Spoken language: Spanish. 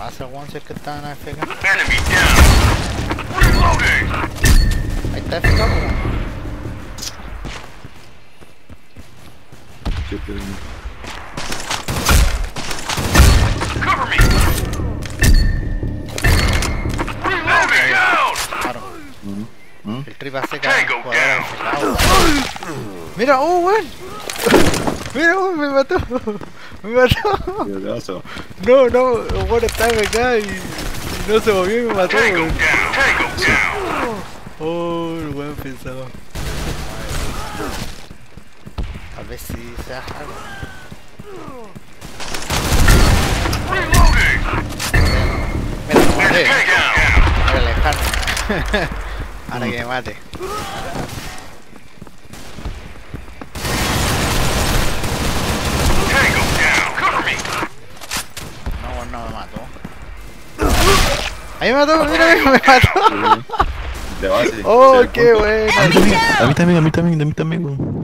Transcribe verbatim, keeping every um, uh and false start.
pasa, weón, si es que está en A F K. Enemy down. Reloading. Ahí está A F K, weón. Cover me. Reloading. Down. Claro. ¿Mm? El tripa seca. Tango Jugador down. A F K, weón. Mira, oh, weón. Mira, weón, me mató. Me mató. ¿Qué te pasó? No, no, weón, está A F K y, y no se movió y me mató, Tango weón. down. Tango down. Oh, el weón pensaba. A ver si se haga algo. Reloading. Mira, lo maté. Tango down. Para alejarme. Ahora que me mate. Tango down. Cover me. No, weón, no me mató. Ahí me mató, mira, mira, me mató. De base. Oh, O sea, qué punto. bueno. A mí también, a mí también, a mí también, a mí también.